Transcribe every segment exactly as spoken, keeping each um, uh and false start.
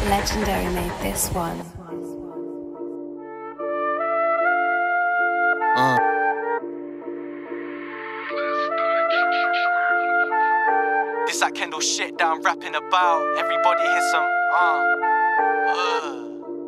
Legendary made this one. Uh. This that Kendall shit that I'm rapping about. Everybody hear some uh. uh.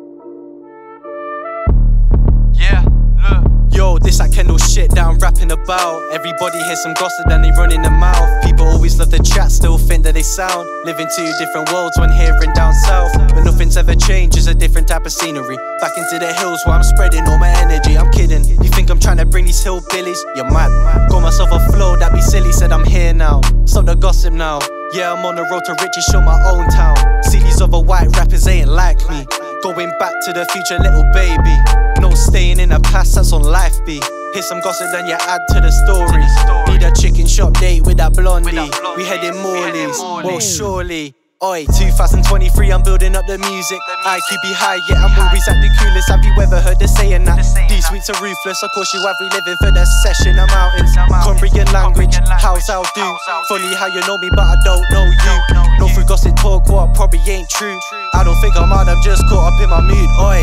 Yeah, look. Yo, this that Kendall shit that I'm rapping about. Everybody hear some gossip and they run in the mouth. People always love the chat, still think that they sound. Live in two different worlds when hearing down south. But nothing's ever changed, it's a different type of scenery. Back into the hills where I'm spreading all my energy. I'm kidding, you think I'm trying to bring these hillbillies? You're mad. Got myself a flow that be silly, said I'm here now. Stop the gossip now. Yeah, I'm on the road to riches, show my own town. See these other white rappers ain't like me. Going back to the future, little baby. No staying in the past, that's on life be. Hear some gossip, then you add to the story. Need a chicken shop date with that blondie. We heading Morley's, well surely. Oi, two thousand twenty-three, I'm building up the music. I keep it high, yeah, I'm always at the coolest. Have you ever heard the saying that? These sweets are ruthless, of course you have we living for the session. The mountains, Cumbrian language, how's I'll do. Funny how you know me, but I don't know you. No through gossip talk, what probably ain't true. I don't think I'm out, I'm just caught up in my mood. Oi,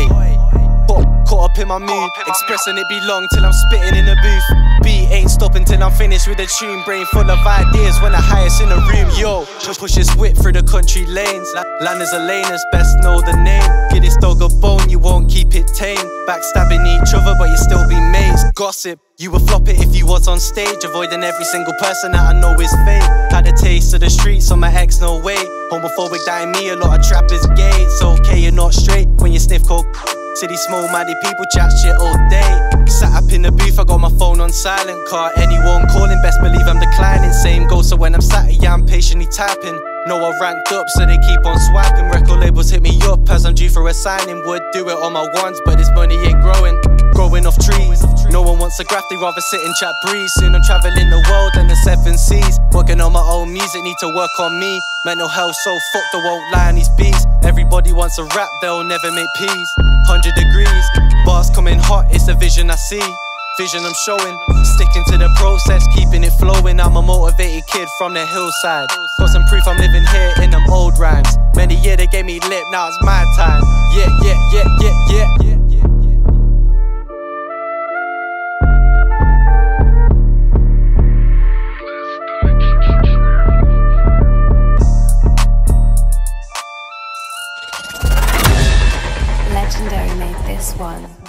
caught up in my mood, expressing it be long till I'm spitting in the booth. Beat ain't stopping till I'm finished with the tune. Brain full of ideas when the highest in the room. Yo, push this whip through the country lanes. Landers are laners, best know the name. Get this dog a bone, you won't keep it tame. Backstabbing each other, but you still be mates. Gossip, you would flop it if you was on stage. Avoiding every single person that I know is fake. Had a taste of the streets on my ex, no way. Homophobic, dying me, a lot of trappers gay. It's okay, you're not straight when you sniff coke. City small-minded people chat shit all day. Sat up in the booth, I got my phone on silent. Car anyone calling, best believe I'm declining. Same goes, so when I'm sat here, I'm patiently typing. No, I ranked up, so they keep on swiping. Record labels hit me up as I'm due for a signing. Would do it on my ones, but this money ain't growing. Growing off trees. No one wants a graph, they rather sit and chat breeze. Soon I'm traveling the world and the seven seas. Working on my own music, need to work on me. Mental health so fucked, I won't lie on these beats. Everybody wants a rap, they'll never make peace. Hundred degrees, bars coming hot, it's the vision I see. Vision I'm showing, sticking to the process, keeping it flowing. I'm a motivated kid from the hillside. Got some proof I'm living here in them old rhymes. Many years they gave me lip, now it's my time. Yeah, yeah, yeah, yeah, yeah. Legendary made this one.